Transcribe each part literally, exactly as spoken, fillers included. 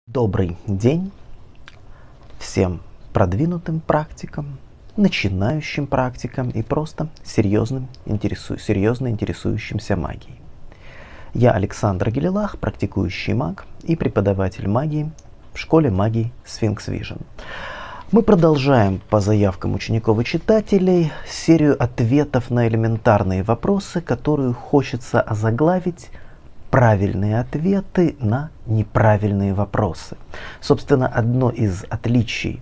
Добрый день всем продвинутым практикам, начинающим практикам и просто серьезным, интересу... серьезно интересующимся магией. Я Александр Гелелах, практикующий маг и преподаватель магии в школе магии Sphinx Vision. Мы продолжаем по заявкам учеников и читателей серию ответов на элементарные вопросы, которую хочется озаглавить «Правильные ответы на неправильные вопросы». Собственно, одно из отличий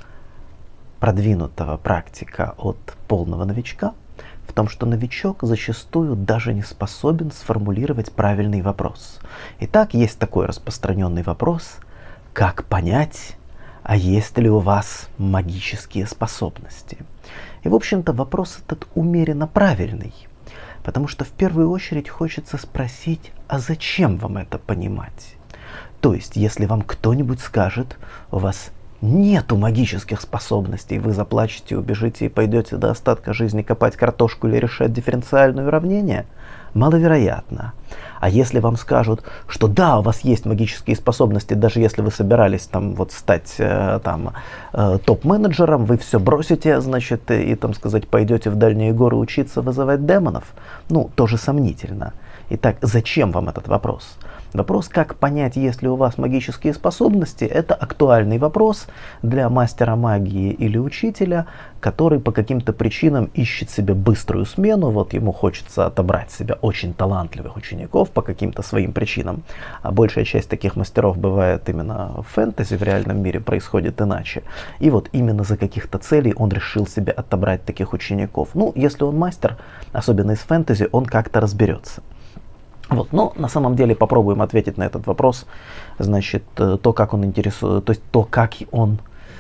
продвинутого практика от полного новичка в том, что новичок зачастую даже не способен сформулировать правильный вопрос. Итак, есть такой распространенный вопрос: как понять, а есть ли у вас магические способности? И, в общем-то, вопрос этот умеренно правильный, потому что в первую очередь хочется спросить, а зачем вам это понимать? То есть, если вам кто-нибудь скажет, у вас нету магических способностей, вы заплачете, убежите и пойдете до остатка жизни копать картошку или решать дифференциальное уравнение, маловероятно. А если вам скажут, что да, у вас есть магические способности, даже если вы собирались там вот стать э, там э, топ-менеджером, вы все бросите, значит, и, там сказать, пойдете в дальние горы учиться вызывать демонов, ну, тоже сомнительно. Итак, зачем вам этот вопрос? Вопрос, как понять, есть ли у вас магические способности, это актуальный вопрос для мастера магии или учителя, который по каким-то причинам ищет себе быструю смену, вот ему хочется отобрать себе очень талантливых учеников по каким-то своим причинам. А большая часть таких мастеров бывает именно в фэнтези, в реальном мире происходит иначе. И вот именно за каких-то целей он решил себе отобрать таких учеников. Ну, если он мастер, особенно из фэнтези, он как-то разберется. Вот, но на самом деле попробуем ответить на этот вопрос. Значит, то, как он интересует, то есть то, как он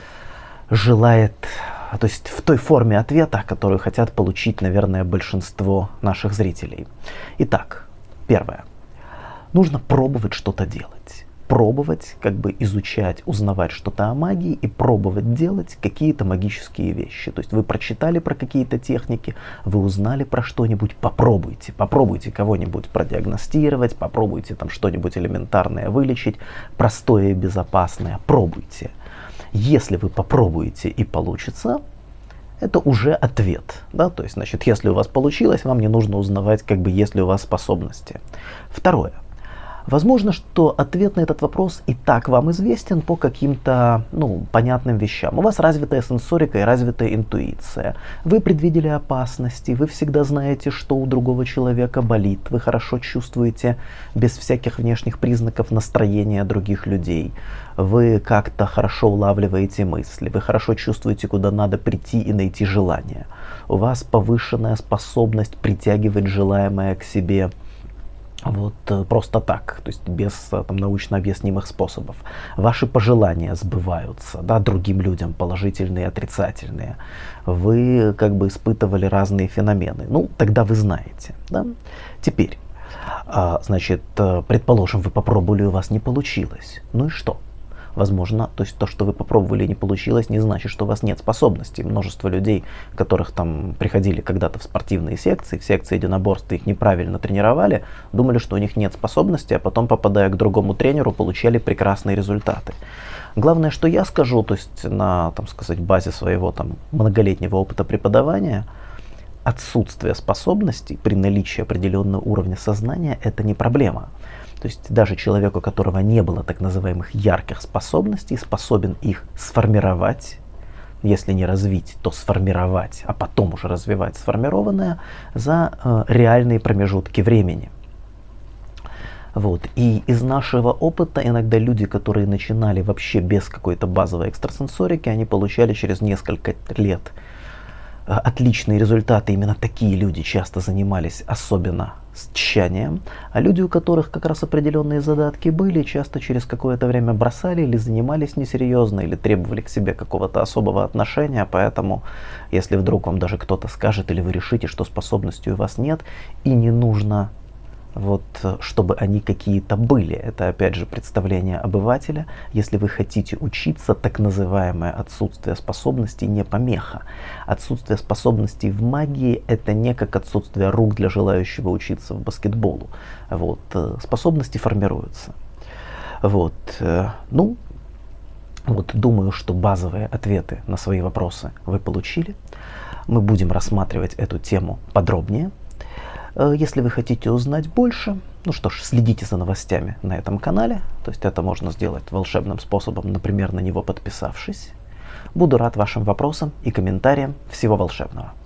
желает, то есть в той форме ответа, которую хотят получить, наверное, большинство наших зрителей. Итак, первое. Нужно пробовать что-то делать. Пробовать, как бы изучать, узнавать что-то о магии и пробовать делать какие-то магические вещи. То есть вы прочитали про какие-то техники, вы узнали про что-нибудь, попробуйте. Попробуйте кого-нибудь продиагностировать, попробуйте там что-нибудь элементарное вылечить, простое и безопасное. Пробуйте. Если вы попробуете и получится, это уже ответ. Да? То есть, значит, если у вас получилось, вам не нужно узнавать, как бы, есть ли у вас способности. Второе. Возможно, что ответ на этот вопрос и так вам известен по каким-то, ну, понятным вещам. У вас развитая сенсорика и развитая интуиция. Вы предвидели опасности, вы всегда знаете, что у другого человека болит. Вы хорошо чувствуете без всяких внешних признаков настроения других людей. Вы как-то хорошо улавливаете мысли, вы хорошо чувствуете, куда надо прийти и найти желание. У вас повышенная способность притягивать желаемое к себе. Вот просто так, то есть без там, научно объяснимых способов. Ваши пожелания сбываются, да, другим людям, положительные и отрицательные. Вы как бы испытывали разные феномены. Ну, тогда вы знаете. Да? Теперь, а, значит, предположим, вы попробовали, у вас не получилось. Ну и что? Возможно, то есть то, что вы попробовали и не получилось, не значит, что у вас нет способностей. Множество людей, которых там приходили когда-то в спортивные секции, в секции единоборства, их неправильно тренировали, думали, что у них нет способностей, а потом, попадая к другому тренеру, получали прекрасные результаты. Главное, что я скажу, то есть на, там сказать, базе своего там многолетнего опыта преподавания, отсутствие способностей при наличии определенного уровня сознания – это не проблема. То есть даже человек, у которого не было так называемых ярких способностей, способен их сформировать, если не развить, то сформировать, а потом уже развивать сформированное за э, реальные промежутки времени. Вот. И из нашего опыта иногда люди, которые начинали вообще без какой-то базовой экстрасенсорики, они получали через несколько лет отличные результаты. Именно такие люди часто занимались особенно с тщанием, а люди, у которых как раз определенные задатки были, часто через какое-то время бросали или занимались несерьезно, или требовали к себе какого-то особого отношения. Поэтому, если вдруг вам даже кто-то скажет, или вы решите, что способностей у вас нет, и не нужно, вот, чтобы они какие-то были. Это, опять же, представление обывателя. Если вы хотите учиться, так называемое отсутствие способностей не помеха. Отсутствие способностей в магии — это не как отсутствие рук для желающего учиться в баскетболу. Вот. Способности формируются. Вот, ну, вот думаю, что базовые ответы на свои вопросы вы получили. Мы будем рассматривать эту тему подробнее. Если вы хотите узнать больше, ну что ж, следите за новостями на этом канале. То есть это можно сделать волшебным способом, например, на него подписавшись. Буду рад вашим вопросам и комментариям. Всего волшебного!